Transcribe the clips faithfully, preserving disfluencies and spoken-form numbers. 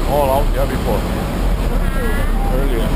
all out there before. Earlier.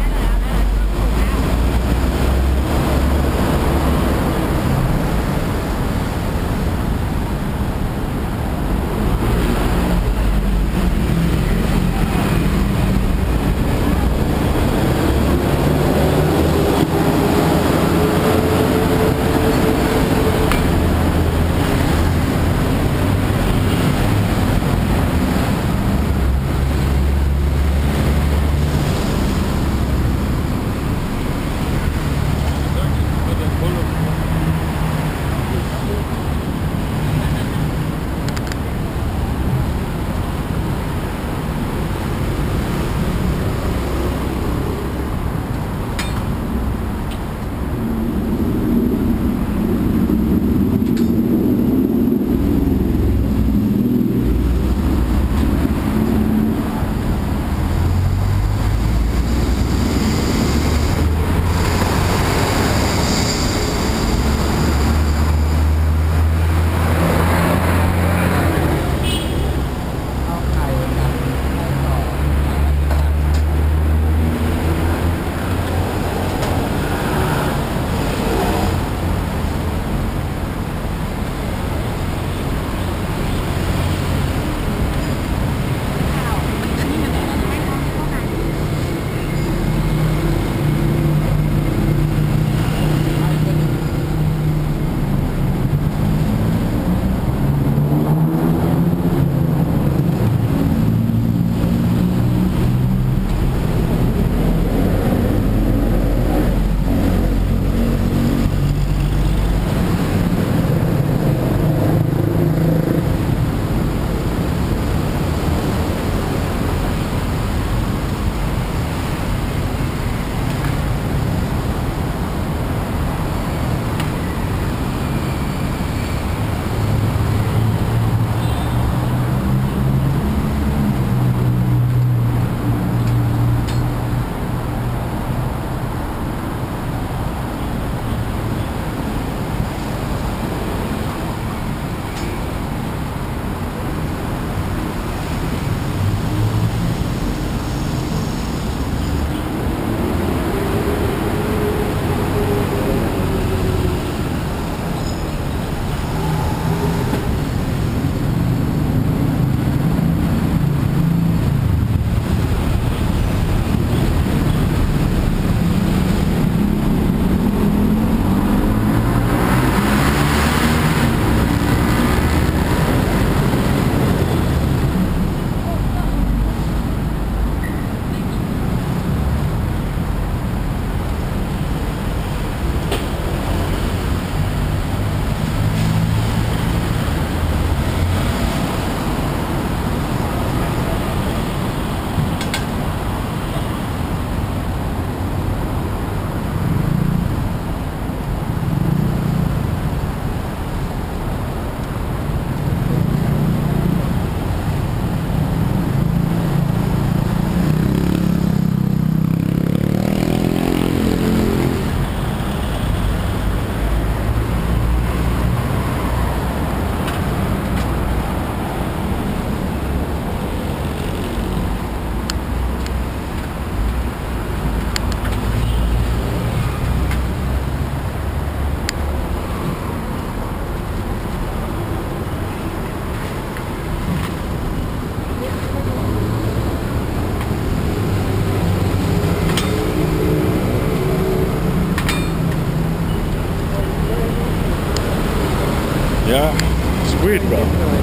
Yeah, it's weird, bro.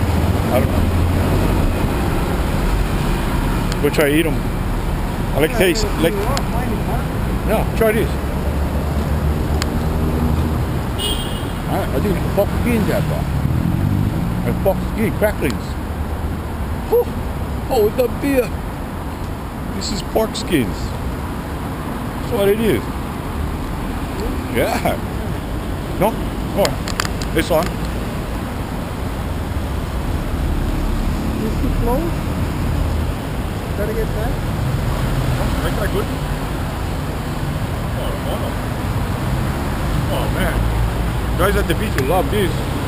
I don't know. Go try eat them. I like taste. Like, yeah, try this. I, I think it's pork skin there, bro. And pork skin cracklings. Oh, oh, with the beer. This is pork skins. That's what it is. Yeah. No? Oh, this one. Is it close? Gotta get back. Oh, ain't that good? Oh, oh. Oh, man. Guys at the beach will love this.